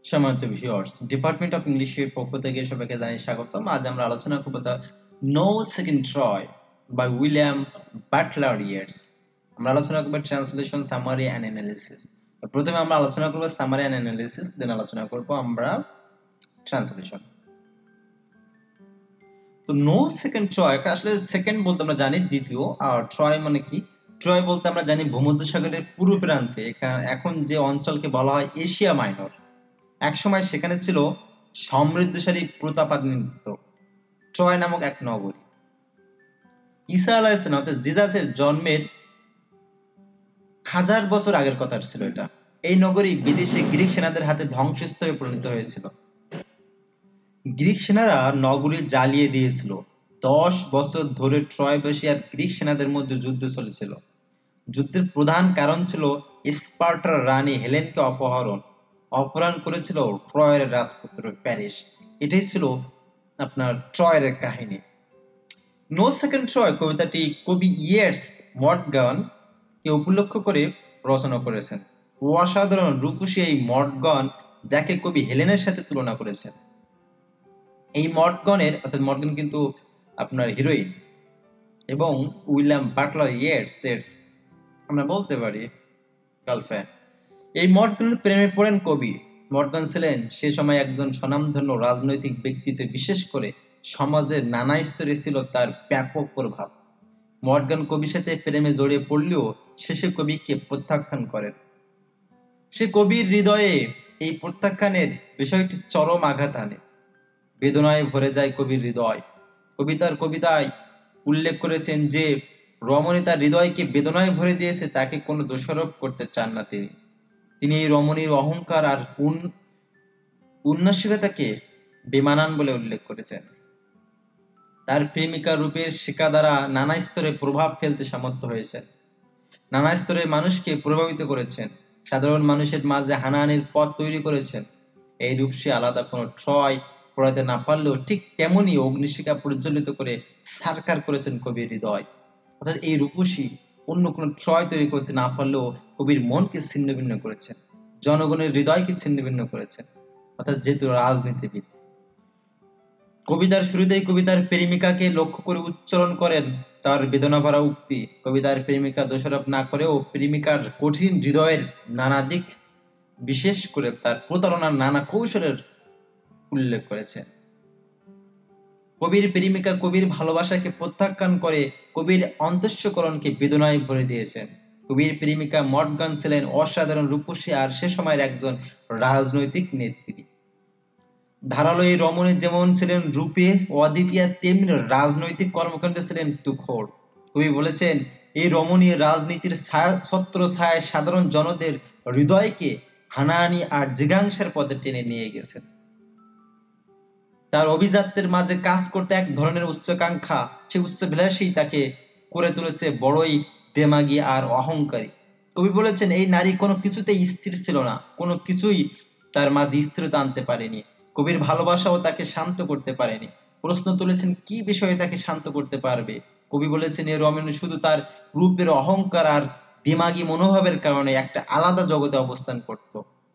সম্মানিত viewers, department of ইংলিশের পক্ষ থেকে সবাইকে জানাই স্বাগতম। আজ আমরা আলোচনা করব the no second Troy by William Butler Yeats. আমরা আলোচনা করব ট্রান্সলেশন, সামারি অ্যান্ড অ্যানালিসিস। প্রথমে আমরা আলোচনা করব সামারি অ্যান্ড অ্যানালিসিস, দেন আলোচনা করব আমরা ট্রান্সলেশন। তো নো সেকেন্ড ট্রয়, আসলে সেকেন্ড বলতে আমরা জানি দ্বিতীয়, আর ট্রয় মানে কি? ট্রয় বলতে আমরা জানি ভূমধ্যসাগরের পূর্ব প্রান্তে, এখন যে অঞ্চলকে বলা হয় এশিয়া মাইনর। একসময় সেখানে ছিল সমৃদ্ধশালী প্রতাপান্বিত ট্রয় নামক এক নগরী। ঈসা আলাইহিসসালাম অর্থাৎ জিসাসের জন্মের 1000 বছর আগের কথা ছিল এটা। এই নগরী বিদেশি গ্রিক সেনাদের হাতে ধ্বংসস্তূপে পরিণত হয়েছিল। গ্রিক সেনারা নগরী জ্বালিয়ে দিয়েছিল। 10 বছর ধরে ট্রয়বাসী আর গ্রিক সেনাদের মধ্যে যুদ্ধ চলেছিল। যুদ্ধের প্রধান কারণ ছিল স্পার্টার রানী হেলেনকে অপহরণ করেছিল ট্রয়ের রাজপুত্র প্যারিস। এটাই ছিল আপনার ট্রয়ের কাহিনী। নো সেকেন্ড ট্রয় কবিতাটি কবি ইয়েটস মর্টগান কে উপলক্ষ করে রচনা করেছেন। অসাধারণ রূপসী এই মর্টগান, যাকে কবি হেলেনের সাথে তুলনা করেছেন। এই মর্টগান কিন্তু আপনার হিরোইন, এবং উইলিয়াম বাটলার ইয়েটস এর আমরা বলতে পারি গার্লফ্রেন্ড। এই মর্টগানের প্রেমে পড়েন কবি। মর্টগান ছিলেন সে সময় একজন স্বনামধন্য রাজনৈতিক ব্যক্তিত্ব, বিশেষ করে সমাজের নানা স্তরে ছিল তার ব্যাপক প্রভাব। মর্টগান কবির সাথে প্রেমে জড়িয়ে পড়লেও শেষে কবিকে প্রত্যাখ্যান করেন। সে কবির হৃদয়ে এই প্রত্যাখ্যানের বিষয়টি চরম আঘাত আনে। বেদনায় ভরে যায় কবির হৃদয়। কবিতায় উল্লেখ করেছেন যে রমণী তার হৃদয়কে বেদনায় ভরে দিয়েছে, তাকে কোনো দোষারোপ করতে চান না তিনি এই রমণীর অহংকার আর উন্নাসিকতাকে বেমানান বলে উল্লেখ করেছেন। তার প্রেমিকা রূপের শিকা দ্বারা নানা স্তরে প্রভাব ফেলতে সামর্থ্য হয়েছেন, নানা স্তরে মানুষকে প্রভাবিত করেছেন, সাধারণ মানুষের মাঝে হানাহানির পথ তৈরি করেছেন। এই রূপসী আলাদা কোনো ট্রয় পড়াতে না পারলেও ঠিক তেমনি অগ্নিশিখা প্রজ্বলিত করে সারকার করেছেন কবির হৃদয়। অর্থাৎ এই রূপসী অন্য কোনো ট্রয় তৈরি করতে না পারলেও কবির মনকে ছিন্ন ভিন্ন করেছেন, জনগণের হৃদয়কে ছিন্ন ভিন্ন করেছেন। অর্থাৎ যেহেতু রাজনীতিবিদ, কবিতার শুরুতেই কবিতার প্রেমিকাকে লক্ষ্য করে উচ্চারণ করেন তার বেদনা ভরা উক্তি। কবিতার প্রেমিকা দোষারোপ না করেও প্রেমিকার কঠিন হৃদয়ের নানা দিক, বিশেষ করে তার প্রতারণার নানা কৌশলের উল্লেখ করেছেন। কবির প্রেমিকা কবির ভালোবাসাকে প্রত্যাখ্যান করে কবির অন্তঃকরণকে বেদনায় ভরে দিয়েছেন। কবির প্রেমিকা মর্টগান ছিলেন অসাধারণ রূপসী আর সে সময়ের একজন রাজনৈতিক নেত্রী। ধারালো এই রমণী যেমন ছিলেন রূপে অদ্বিতীয়া, তেমনি রাজনৈতিক কর্মকাণ্ডে ছিলেন তুখোর। কবি বলেছেন, এই রমণী রাজনীতির ছত্র ছায় সাধারণ জনদের হৃদয়কে হানাহানি আর জিজ্ঞাসার পথে টেনে নিয়ে গেছেন। তার অভিজাত্যের মাঝে কাজ করতে এক ধরনের উচ্চাকাঙ্ক্ষা, সে উচ্চবিলাসী তাকে করে তুলেছে বড়ই দেমাগী আর অহংকারী। কবি বলেছেন, এই নারী কোনো কিছুতেই স্থির ছিল না, কোনো কিছুই তার মাঝে স্থিরতা আনতে পারেনি। কবির ভালোবাসাও তাকে শান্ত করতে পারেনি। প্রশ্ন তুলেছেন, কি বিষয়ে তাকে শান্ত করতে পারবে? কবি বলেছেন, এই রমণী শুধু তার রূপের অহংকার আর দিমাগী মনোভাবের কারণে একটা আলাদা জগতে অবস্থান করত।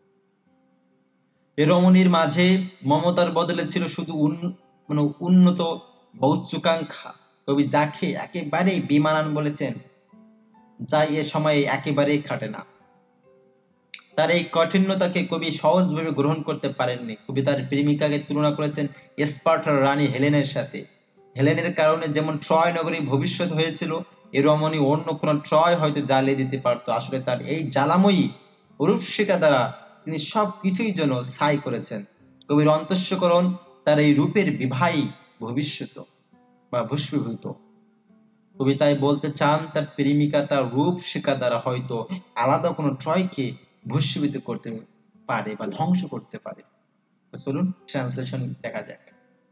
এ রমণীর মাঝে মমতার বদলে ছিল শুধু উন্নত বা উচ্চাকাঙ্ক্ষা। কবি যাকে একেবারেই বেমানান বলেছেন, যা এ সময়ে একেবারেই খাটে না। তার এই কাঠিন্যতাকে কবি সহজভাবে গ্রহণ করতে পারেননি। কবি তার প্রেমিকাকে তুলনা করেছেন স্পার্টার রানী হেলেনের সাথে। হেলেনের কারণে যেমন ট্রয় নগরী ভবিষ্যৎ হয়েছিল, এ রমণী অন্য কোনো ট্রয় হয়তো জ্বালিয়ে দিতে পারত। আসলে তার এই জ্বালাময়ী রূপশিখা দ্বারা তিনি সব কিছুই যেন ছাই করেছেন। কবির অন্তঃকরণ তার এই রূপের বিবাহী ভবিষ্যৎ বা ভস্মীভূত। কবিতায় বলতে চান, তার প্রেমিকা তার রূপশিখা দ্বারা হয়তো আলাদা কোনো ট্রয়কে ভস্মীভূত করতে পারে বা ধ্বংস করতে পারে। তো চলুন ট্রান্সলেশন দেখা যাক।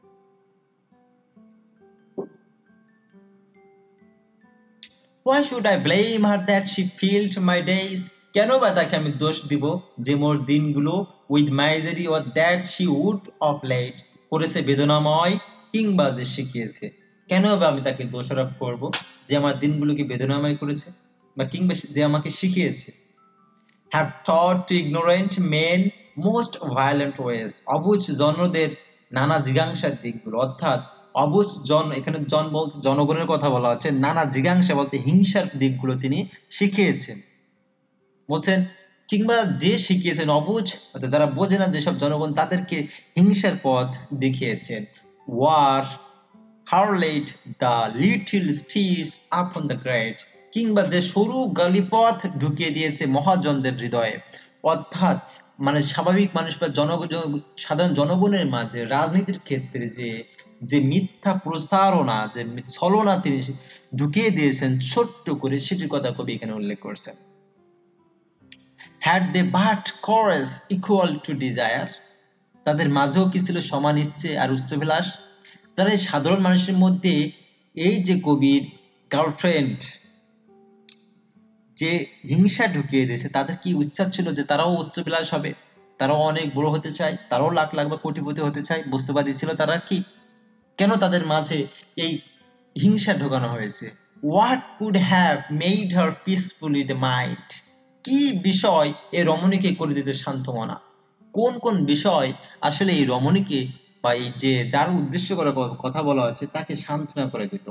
Why should I blame her that she filled my days? কেন বা তাকে আমি দোষ দিব যে মোর দিনগুলো with misery, or that she would of late করেছে বেদনাময়, কিংবা যে শিখিয়েছে। কেন বা আমি তাকে দোষারোপ করব যে আমার দিনগুলোকে বেদনাময় করেছে বা কিংবা যে আমাকে শিখিয়েছে। Have taught to ignorant men most violent ways, অবুঝ জনদের নানা জিজ্ঞাসার দিকগুলো, অর্থাৎ অবুঝ জন, এখানে জন বলতে জনগণের কথা বলা হচ্ছে, নানা জিজ্ঞাসা বলতে হিংসার দিকগুলো তিনি শিখিয়েছেন। বলছেন কিংবা যে শিখিয়েছেন অবুঝ, অর্থাৎ যারা বোঝে না যেসব জনগণ, তাদেরকে হিংসার পথ দেখিয়েছেন। Or hurled the little streets upon the great, কিংবা যে সরু গালিপথ ঢুকিয়ে দিয়েছে মহাজনদের হৃদয়ে, অর্থাৎ মানে স্বাভাবিক মানুষ বা সাধারণ জনগণের মাঝে রাজনীতির ক্ষেত্রে যে যে মিথ্যা প্রচারণা, যে ছলনা তিনি ঢুকিয়ে দিয়েছেন ছোট্ট করে, সেটির কথা কবি এখানে উল্লেখ করছেন। had they but courage equal to desire, তাদের মাঝেও কি ছিল সমান ইচ্ছে আর উচ্চাভিলাষ। তারা এই সাধারণ মানুষের মধ্যে এই যে কবির গার্লফ্রেন্ড যে হিংসা ঢুকিয়ে দিয়েছে, তাদের কি ইচ্ছা ছিল যে তারাও উচ্চাভিলাষ হবে, তারাও অনেক বড় হতে চায়, তারাও লাখ লাখ বা কোটিপতি হতে চায়, বস্তুবাদী ছিল তারা। কি কেন তাদের মাঝে এই হিংসা ঢোকানো হয়েছে? What could have made her peaceful with mind, কি বিষয় এই রমণীকে করে দিতে শান্ত মনা? কোন কোন বিষয় আসলে এই রমণীকে বা এই যে যার উদ্দেশ্য করে কথা বলা হচ্ছে তাকে সান্ত্বনা করে দিত?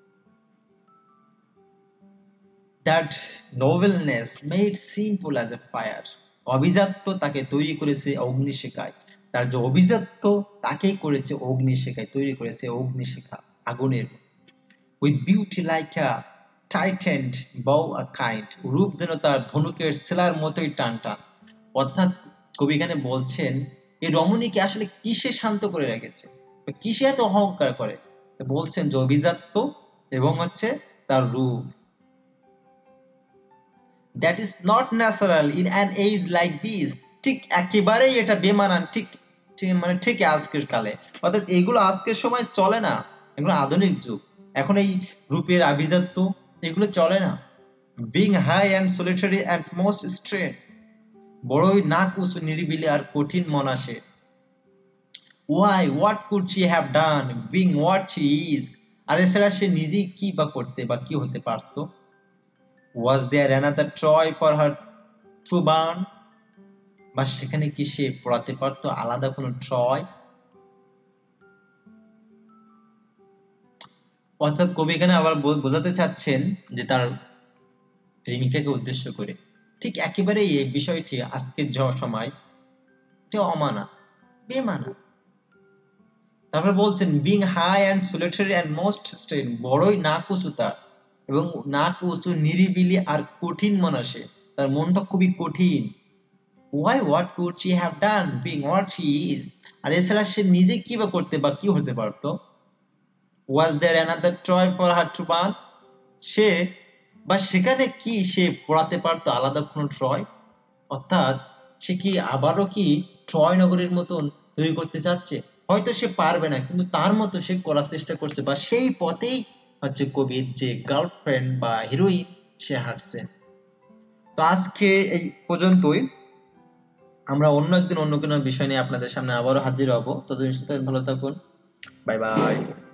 That nobleness made simple as a fire, অভিজাত্য তাকে তৈরি করেছে অগ্নিশিখায়। তার যে অভিজাত্য তাকেই করেছে অগ্নিশিখায়, তৈরি করেছে অগ্নিশিখা, আগুনের। With beauty like a tightened bow a kind, রূপ যেন তার ধনুকের সেলার মতোই টান টান। অর্থাৎ কবি এখানে বলছেন এই রমণীকে আসলে কিসে শান্ত করে রেখেছে, কিসে এত অহংকার করে? বলছেন যে অভিজাত্য এবং হচ্ছে তার রূপ। That is not natural in an age like this, ঠিক একেবারেই এটা বেমানান, ঠিক মানে ঠিক আজকের কালে, অর্থাৎ এগুলো আজকের সময় চলে না, এগুলো আধুনিক যুগ, এখন এই রূপের আভিজাত্য এগুলো চলে না। Being high and solitary and most stern, বড়ই নাক উঁচু, নিরিবিলি আর কঠিন মনাসে। Why what could she have done being what she is, আর এছাড়া সে নিজেই কি বা করতে বা কি হতে পারতো? Was there another Troy for her to burn, বা সেখানে কি সে পড়াতে পারতো আলাদা কোনো ট্রয়? অর্থাৎ কবি এখানে আবার বোঝাতে চাচ্ছেন যে তার প্রেমিকাকে উদ্দেশ্য করে ঠিক একেবারে এই বিষয়টি আজকের সময় অমানা, বেমানা। তারপর বলছেন being high and solitary and most stern, বড়ই নাক উঁচু তার, এবং নাক উঁচু, নিরিবিলি আর কঠিন মনাসে, তার মনটা খুবই কঠিন। Why what could she have done being what she is, আর এছাড়া সে নিজে কি বা করতে বা কি হতে পারতো? Was there another Troy for her to burn, সে বা সেখানে কি সে পড়াতে পারতো আলাদা কোনো ট্রয়? অর্থাৎ সে কি আবারও কি ট্রয় নগরীর মতন তৈরি করতে চাচ্ছে? হয়তো সে পারবে না, কিন্তু তার মতো সে করার চেষ্টা করছে, বা সেই পথেই হচ্ছে কবির যে গার্লফ্রেন্ড বা হিরোইন সে হাঁটছে। তো আজকে এই পর্যন্তই, আমরা অন্য একদিন অন্য কোনো বিষয় নিয়ে আপনাদের সামনে আবারও হাজির হব। ততদিন সুস্থ ভালো থাকুন, বাই বাই।